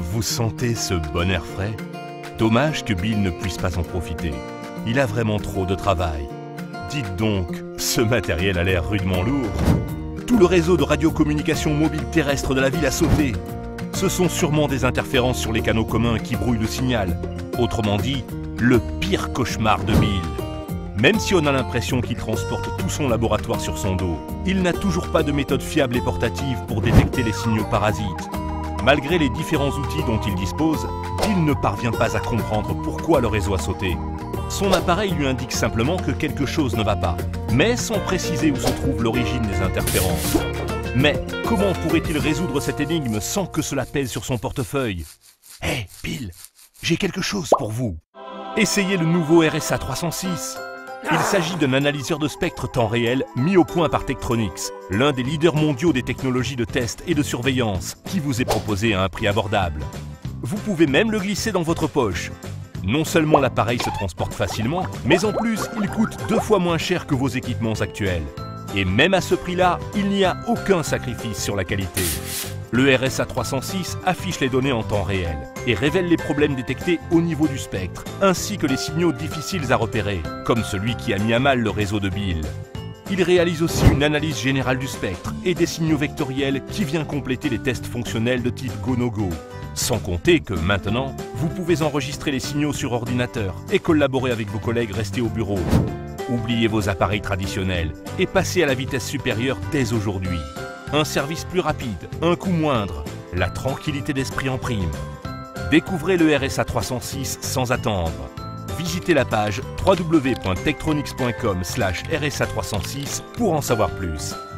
Vous sentez ce bon air frais? Dommage que Bill ne puisse pas en profiter. Il a vraiment trop de travail. Dites donc, ce matériel a l'air rudement lourd. Tout le réseau de radiocommunication mobile terrestre de la ville a sauté. Ce sont sûrement des interférences sur les canaux communs qui brouillent le signal. Autrement dit, le pire cauchemar de Bill. Même si on a l'impression qu'il transporte tout son laboratoire sur son dos, il n'a toujours pas de méthode fiable et portative pour détecter les signaux parasites. Malgré les différents outils dont il dispose, Bill ne parvient pas à comprendre pourquoi le réseau a sauté. Son appareil lui indique simplement que quelque chose ne va pas, mais sans préciser où se trouve l'origine des interférences. Mais comment pourrait-il résoudre cette énigme sans que cela pèse sur son portefeuille? Hé, Bill, j'ai quelque chose pour vous. Essayez le nouveau RSA 306. Il s'agit d'un analyseur de spectre temps réel mis au point par Tektronix, l'un des leaders mondiaux des technologies de test et de surveillance, qui vous est proposé à un prix abordable. Vous pouvez même le glisser dans votre poche. Non seulement l'appareil se transporte facilement, mais en plus il coûte 2 fois moins cher que vos équipements actuels. Et même à ce prix-là, il n'y a aucun sacrifice sur la qualité. Le RSA 306 affiche les données en temps réel et révèle les problèmes détectés au niveau du spectre, ainsi que les signaux difficiles à repérer, comme celui qui a mis à mal le réseau de Bill. Il réalise aussi une analyse générale du spectre et des signaux vectoriels qui vient compléter les tests fonctionnels de type Go-No-Go. Sans compter que maintenant, vous pouvez enregistrer les signaux sur ordinateur et collaborer avec vos collègues restés au bureau. Oubliez vos appareils traditionnels et passez à la vitesse supérieure dès aujourd'hui. Un service plus rapide, un coût moindre, la tranquillité d'esprit en prime. Découvrez le RSA 306 sans attendre. Visitez la page www.tektronix.com/RSA306 pour en savoir plus.